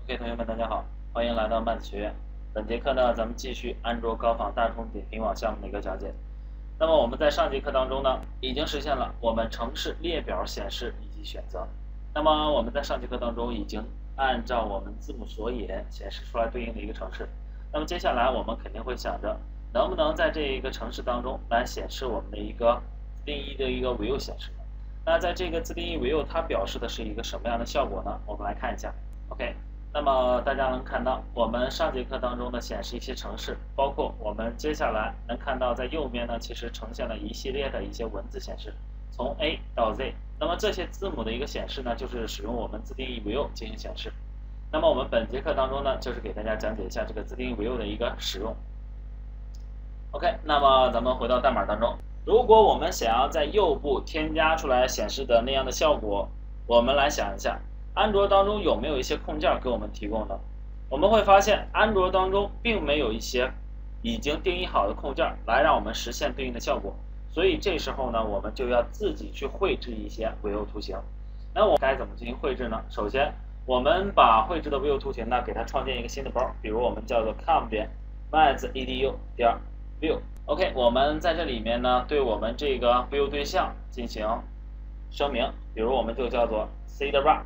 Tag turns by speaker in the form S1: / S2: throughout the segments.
S1: OK，同学们，大家好，欢迎来到麦子学院。本节课呢，咱们继续安卓高仿大众点评网项目的一个讲解。那么我们在上节课当中呢，已经实现了我们城市列表显示以及选择。那么我们在上节课当中已经按照我们字母索引显示出来对应的一个城市。那么接下来我们肯定会想着，能不能在这一个城市当中来显示我们的一个自定义的一个 view 显示呢？那在这个自定义 view 它表示的是一个什么样的效果呢？我们来看一下。OK。那么大家能看到，我们上节课当中呢显示一些城市，包括我们接下来能看到在右边呢，其实呈现了一系列的一些文字显示，从 A 到 Z。那么这些字母的一个显示呢，就是使用我们自定义 view 进行显示。那么我们本节课当中呢，就是给大家讲解一下这个自定义 view 的一个使用。OK， 那么咱们回到代码当中，如果我们想要在右部添加出来显示的那样的效果，我们来想一下。安卓当中有没有一些控件给我们提供的？我们会发现安卓当中并没有一些已经定义好的控件来让我们实现对应的效果，所以这时候呢，我们就要自己去绘制一些 view 图形。那我该怎么进行绘制呢？首先，我们把绘制的 view 图形呢，给它创建一个新的包，比如我们叫做 com 点 maths.edu 点 view。OK， 我们在这里面呢，对我们这个 view 对象进行声明，比如我们就叫做 Cedar。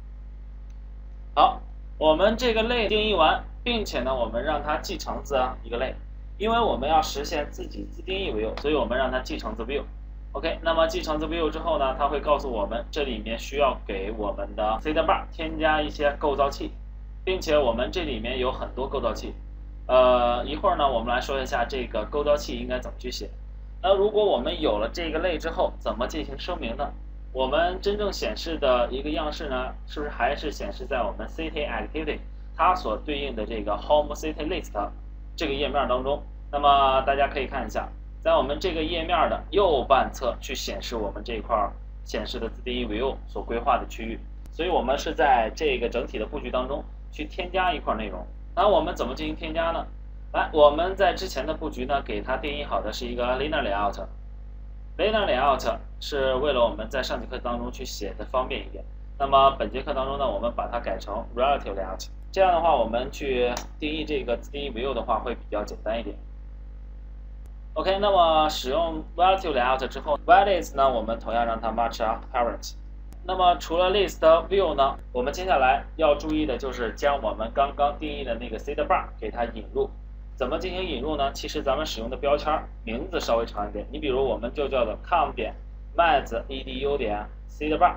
S1: 好，我们这个类定义完，并且呢，我们让它继承自一个类，因为我们要实现自己自定义 view， 所以我们让它继承自 view。OK， 那么继承自 view 之后呢，它会告诉我们这里面需要给我们的 Cedar 添加一些构造器，并且我们这里面有很多构造器。一会儿呢，我们来说一下这个构造器应该怎么去写。那如果我们有了这个类之后，怎么进行声明呢？我们真正显示的一个样式呢，是不是还是显示在我们 City Activity 它所对应的这个 Home City List 这个页面当中？那么大家可以看一下，在我们这个页面的右半侧去显示我们这一块显示的自定义 view 所规划的区域。所以我们是在这个整体的布局当中去添加一块内容。那我们怎么进行添加呢？来，我们在之前的布局呢，给它定义好的是一个 Linear Layout。Linear Layout 是为了我们在上节课当中去写的方便一点。那么本节课当中呢，我们把它改成 Relative Layout， 这样的话我们去定义这个自定义 view 的话会比较简单一点。OK， 那么使用 Relative Layout 之后 ，Values 呢，我们同样让它 match parent。那么除了 List View 呢，我们接下来要注意的就是将我们刚刚定义的那个 Cedar 给它引入。怎么进行引入呢？其实咱们使用的标签名字稍微长一点，你比如我们就叫做 com 点 maths.edu 点 Cedar。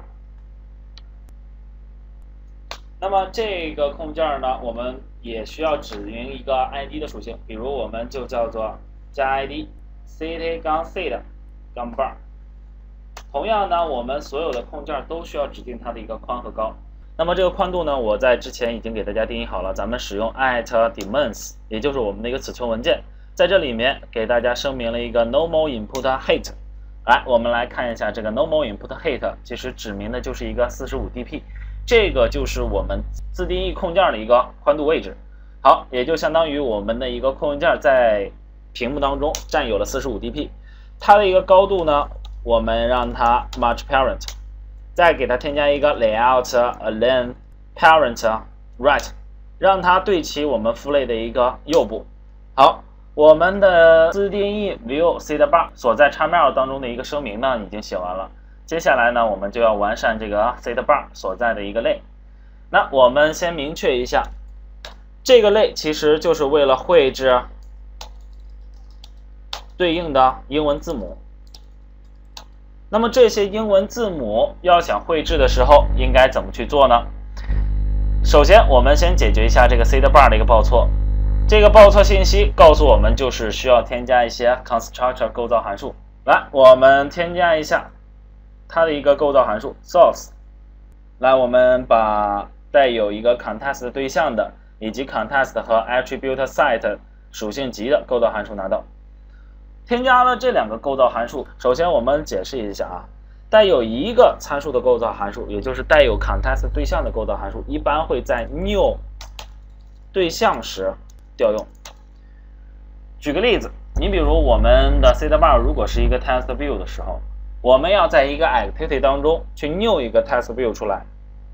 S1: 那么这个控件呢，我们也需要指明一个 ID 的属性，比如我们就叫做加 ID city 杠 seed 杠 bar。同样呢，我们所有的控件都需要指定它的一个宽和高。那么这个宽度呢，我在之前已经给大家定义好了，咱们使用 @dimens， 也就是我们的一个尺寸文件，在这里面给大家声明了一个 normal input height。来，我们来看一下这个 normal input height， 其实指明的就是一个 45dp， 这个就是我们自定义控件的一个宽度位置。好，也就相当于我们的一个控件在屏幕当中占有了 45dp， 它的一个高度呢，我们让它 match parent。再给它添加一个 layout align parent right， 让它对齐我们父类的一个右部。好，我们的自定义 view Cedar 所在 XML 当中的一个声明呢，已经写完了。接下来呢，我们就要完善这个 Cedar 所在的一个类。那我们先明确一下，这个类其实就是为了绘制对应的英文字母。那么这些英文字母要想绘制的时候，应该怎么去做呢？首先，我们先解决一下这个 Cedar 的一个报错。这个报错信息告诉我们，就是需要添加一些 constructor 构造函数。来，我们添加一下它的一个构造函数 source。来，我们把带有一个 context 的对象的，以及 context 和 attribute set 属性集的构造函数拿到。添加了这两个构造函数，首先我们解释一下啊，带有一个参数的构造函数，也就是带有 context 对象的构造函数，一般会在 new 对象时调用。举个例子，你比如我们的 Cedar 如果是一个 test view 的时候，我们要在一个 activity 当中去 new 一个 test view 出来。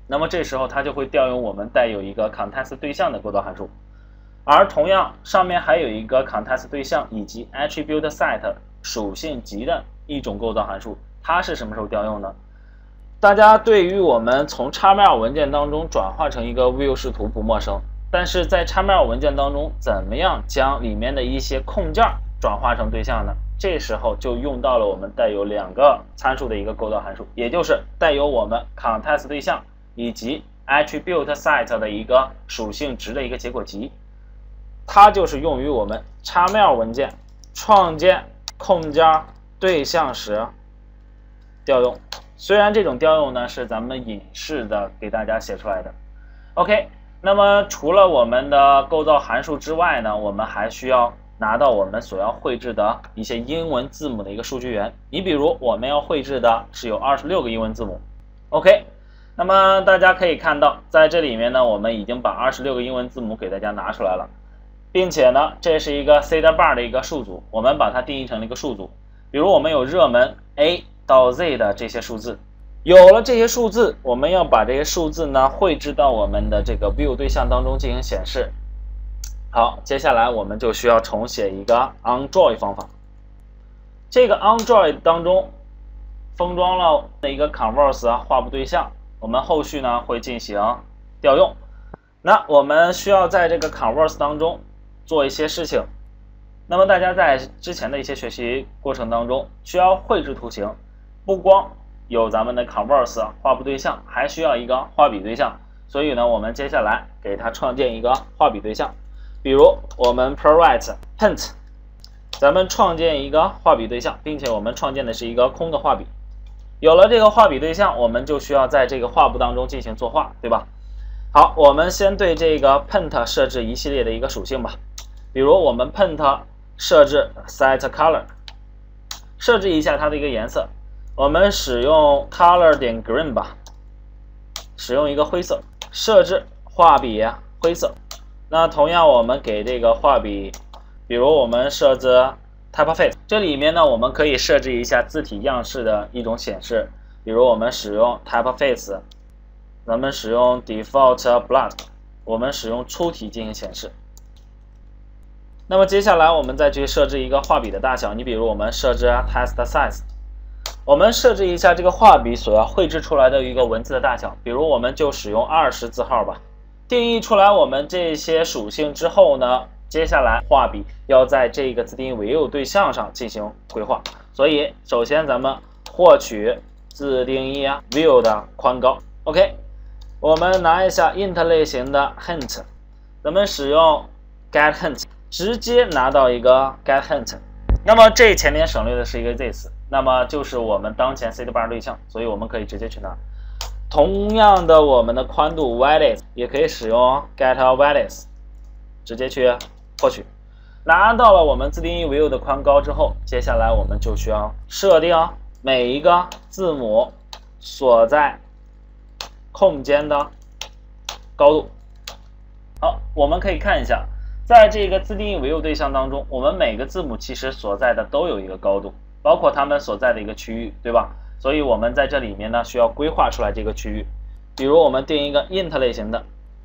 S1: 那么这时候它就会调用我们带有一个 context 对象的构造函数。而同样上面还有一个 context 对象以及 attribute set 属性集的一种构造函数，它是什么时候调用呢？大家对于我们从 XML 文件当中转化成一个 view 视图不陌生，但是在 XML 文件当中怎么样将里面的一些控件转化成对象呢？这时候就用到了我们带有两个参数的一个构造函数，也就是带有我们 context 对象以及 attribute set 的一个属性值的一个结果集。它就是用于我们 XML 文件创建控件对象时调用。虽然这种调用呢是咱们隐式的给大家写出来的。OK， 那么除了我们的构造函数之外呢，我们还需要拿到我们所要绘制的一些英文字母的一个数据源。你比如我们要绘制的是有26个英文字母。OK， 那么大家可以看到，在这里面呢，我们已经把26个英文字母给大家拿出来了。并且呢，这是一个 CEDAR 的一个数组，我们把它定义成了一个数组。比如我们有热门 A 到 Z 的这些数字，有了这些数字，我们要把这些数字呢绘制到我们的这个 view 对象当中进行显示。好，接下来我们就需要重写一个 onJoy 方法。这个 onJoy 当中封装了一个 converse 画布对象，我们后续呢会进行调用。那我们需要在这个 converse 当中做一些事情。那么大家在之前的一些学习过程当中需要绘制图形，不光有咱们的 converse 画布对象，还需要一个画笔对象。所以呢，我们接下来给它创建一个画笔对象。比如我们 provide hint， 咱们创建一个画笔对象，并且我们创建的是一个空的画笔。有了这个画笔对象，我们就需要在这个画布当中进行作画，对吧？好，我们先对这个 paint 设置一系列的一个属性吧。比如我们 paint 设置 set color， 设置一下它的一个颜色，我们使用 color 点 green 吧，使用一个灰色，设置画笔灰色。那同样我们给这个画笔，比如我们设置 typeface， 这里面呢我们可以设置一下字体样式的一种显示，比如我们使用 typeface， 咱们使用 default block， 我们使用粗体进行显示。那么接下来我们再去设置一个画笔的大小，你比如我们设置 text size， 我们设置一下这个画笔所要绘制出来的一个文字的大小，比如我们就使用20字号吧。定义出来我们这些属性之后呢，接下来画笔要在这个自定义 view 对象上进行规划。所以首先咱们获取自定义view 的宽高。OK， 我们拿一下 int 类型的 hint， 咱们使用 get hint， 直接拿到一个 get hint。那么这前面省略的是一个 this， 那么就是我们当前 CEDAR 对象，所以我们可以直接去拿。同样的，我们的宽度 width 也可以使用 get width， 直接去获取。拿到了我们自定义 view 的宽高之后，接下来我们就需要设定每一个字母所在空间的高度。好，我们可以看一下，在这个自定义 view 对象当中，我们每个字母其实所在的都有一个高度，包括它们所在的一个区域，对吧？所以我们在这里面呢，需要规划出来这个区域。比如我们定一个 int 类型的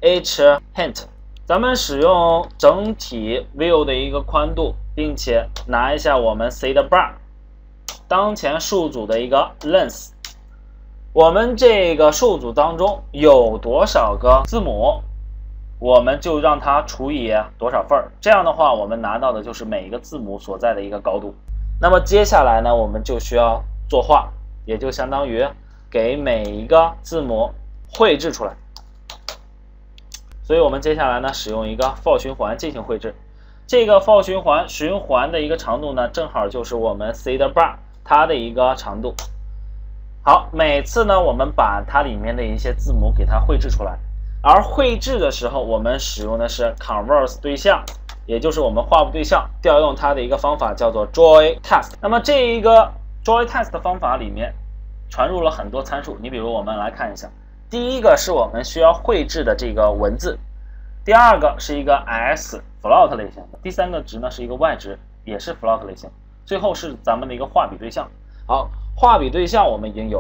S1: h hint， 咱们使用整体 view 的一个宽度，并且拿一下我们 CEDAR 当前数组的一个 length， 我们这个数组当中有多少个字母，我们就让它除以多少份，这样的话我们拿到的就是每一个字母所在的一个高度。那么接下来呢，我们就需要作画，也就相当于给每一个字母绘制出来。所以我们接下来呢，使用一个 for 循环进行绘制。这个 for 循环的一个长度呢，正好就是我们 CEDAR 它的一个长度。好，每次呢，我们把它里面的一些字母给它绘制出来。而绘制的时候，我们使用的是 converse 对象，也就是我们画布对象调用它的一个方法叫做 joyText。那么这一个 joyText 的方法里面传入了很多参数，你比如我们来看一下，第一个是我们需要绘制的这个文字，第二个是一个 x float 类型的，第三个值呢是一个 y 值，也是 float 类型，最后是咱们的一个画笔对象。好，画笔对象我们已经有了，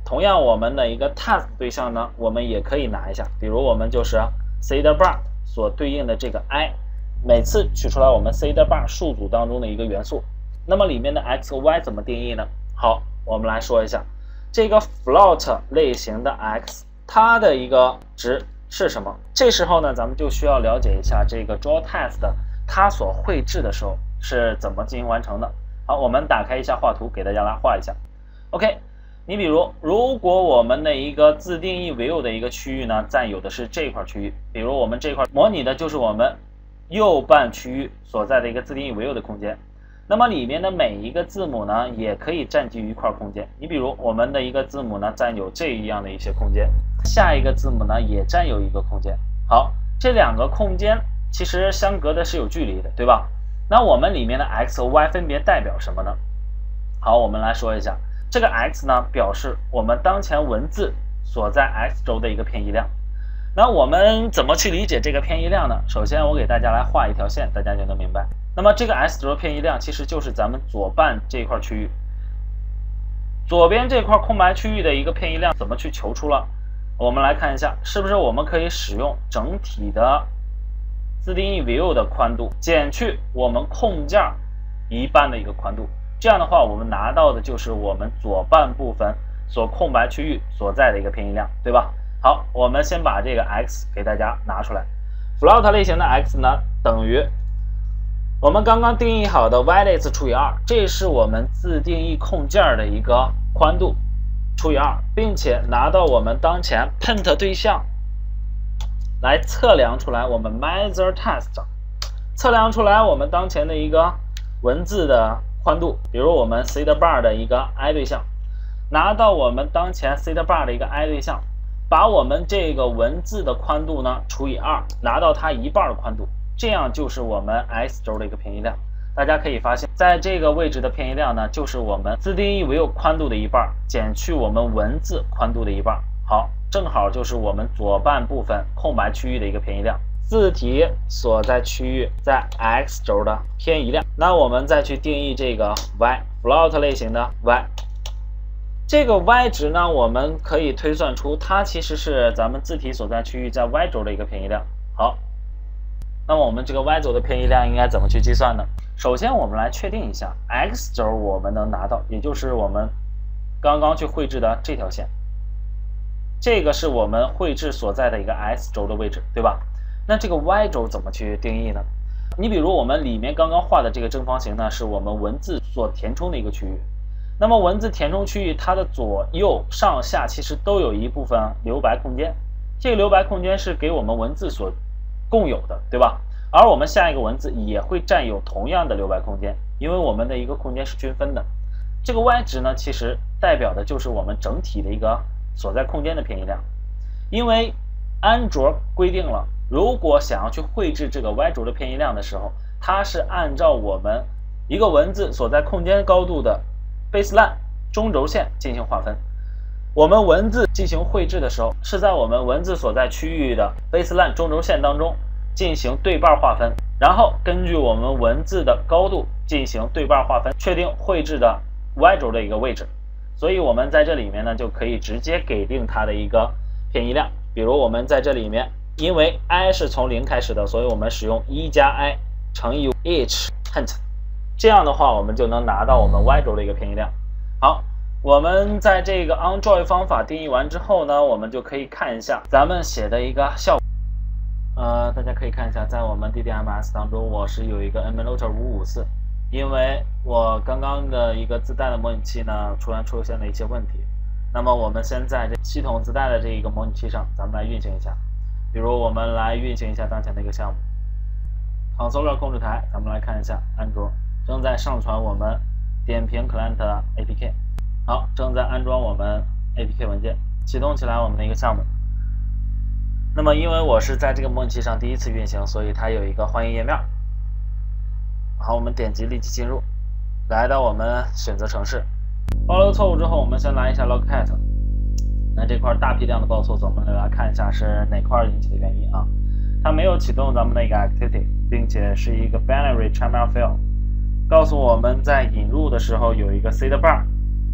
S1: 同样我们的一个 task 对象呢，我们也可以拿一下，比如我们就是 c 的 bar 所对应的这个 i， 每次取出来我们 c 的 bar 数组当中的一个元素，那么里面的 x 和 y 怎么定义呢？好，我们来说一下这个 float 类型的 x 它的一个值是什么。这时候呢，咱们就需要了解一下这个 draw test 它所绘制的时候是怎么进行完成的。好，我们打开一下画图，给大家来画一下。OK， 你比如果我们的一个自定义 view 的一个区域呢，占有的是这块区域，比如我们这块模拟的就是我们右半区域所在的一个自定义 view 的空间。那么里面的每一个字母呢，也可以占据一块空间。你比如我们的一个字母呢，占有这样的一些空间，下一个字母呢也占有一个空间。好，这两个空间其实相隔的是有距离的，对吧？那我们里面的 x 和 y 分别代表什么呢？好，我们来说一下，这个 x 呢表示我们当前文字所在 x 轴的一个偏移量。那我们怎么去理解这个偏移量呢？首先我给大家来画一条线，大家就能明白。那么这个 x 轴偏移量其实就是咱们左半这一块区域，左边这块空白区域的一个偏移量怎么去求出了？我们来看一下，是不是我们可以使用整体的自定义 view 的宽度减去我们空件一半的一个宽度，这样的话我们拿到的就是我们左半部分所空白区域所在的一个偏移量，对吧？好，我们先把这个 x 给大家拿出来。float 类型的 x 呢，等于我们刚刚定义好的 y_length 除以2，这是我们自定义空件的一个宽度除以2，并且拿到我们当前 paint 对象来测量出来我们 measure test， 测量出来我们当前的一个文字的宽度，比如我们 c 的 bar 的一个 i 对象，拿到我们当前 c 的 bar 的一个 i 对象，把我们这个文字的宽度呢除以2，拿到它一半的宽度，这样就是我们 x 轴的一个偏移量。大家可以发现，在这个位置的偏移量呢，就是我们自定义 view 宽度的一半减去我们文字宽度的一半。好，正好就是我们左半部分空白区域的一个偏移量，字体所在区域在 x 轴的偏移量。那我们再去定义这个 y float 类型的 y， 这个 y 值呢，我们可以推算出它其实是咱们字体所在区域在 y 轴的一个偏移量。好，那么我们这个 y 轴的偏移量应该怎么去计算呢？首先我们来确定一下 x 轴我们能拿到，也就是我们刚刚去绘制的这条线，这个是我们绘制所在的一个 x 轴的位置，对吧？那这个 y 轴怎么去定义呢？你比如我们里面刚刚画的这个正方形呢，是我们文字所填充的一个区域。那么文字填充区域它的左右上下其实都有一部分留白空间，这个留白空间是给我们文字所共有的，对吧？而我们下一个文字也会占有同样的留白空间，因为我们的一个空间是均分的。这个 y 值呢，其实代表的就是我们整体的一个所在空间的偏移量。因为安卓规定了，如果想要去绘制这个 y 轴的偏移量的时候，它是按照我们一个文字所在空间高度的 baseline 中轴线进行划分。我们文字进行绘制的时候，是在我们文字所在区域的 baseline 中轴线当中进行对半划分，然后根据我们文字的高度进行对半划分，确定绘制的 y 轴的一个位置。所以我们在这里面呢，就可以直接给定它的一个偏移量。比如我们在这里面，因为 i 是从0开始的，所以我们使用1加 i 乘以 each hint， 这样的话我们就能拿到我们 y 轴的一个偏移量。好，我们在这个 onJoy 方法定义完之后呢，我们就可以看一下咱们写的一个效果。大家可以看一下，在我们 DDMS 当中，我是有一个 emulator554，因为我刚刚的一个自带的模拟器呢，出现了一些问题。那么我们先在这系统自带的这一个模拟器上，咱们来运行一下。比如我们来运行一下当前的一个项目 ，controller 控制台，咱们来看一下，安卓正在上传我们点评 client APK， 好，正在安装我们 APK 文件，启动起来我们的一个项目。那么因为我是在这个模拟器上第一次运行，所以它有一个欢迎页面。好，我们点击立即进入，来到我们选择城市，保留错误之后，我们先来一下 logcat。那这块大批量的报错，我们来看一下是哪块引起的原因啊？它没有启动咱们的一个 activity， 并且是一个 binary XML file， 告诉我们在引入的时候有一个 c 的 bar，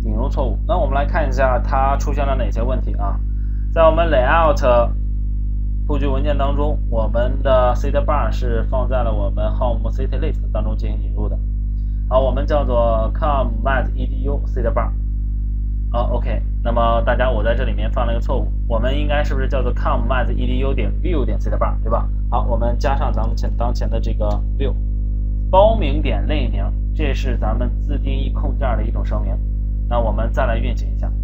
S1: 引入错误。那我们来看一下它出现了哪些问题啊？在我们 layout 布局文件当中，我们的 sidebar 是放在了我们 home city list 当中进行引入的。好，我们叫做 com.edu sidebar。OK， 那么大家我在这里面犯了一个错误，我们应该是不是叫做 com.edu.view.sidebar 对吧？好，我们加上咱们当前的这个 view 包名点类名，这是咱们自定义控件的一种声明。那我们再来运行一下，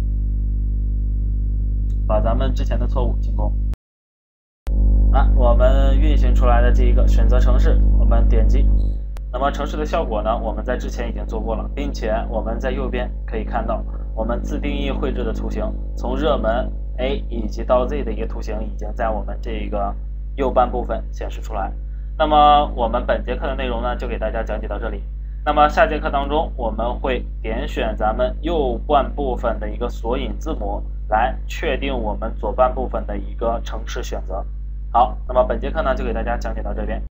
S1: 把咱们之前的错误清空。我们运行出来的这一个选择城市，我们点击。那么城市的效果呢，我们在之前已经做过了，并且我们在右边可以看到，我们自定义绘制的图形，从热门 A 以及到 Z 的一个图形，已经在我们这个右半部分显示出来。那么我们本节课的内容呢，就给大家讲解到这里。那么下节课当中，我们会点选咱们右半部分的一个索引字母，来确定我们左半部分的一个城市选择。好，那么本节课呢，就给大家讲解到这边。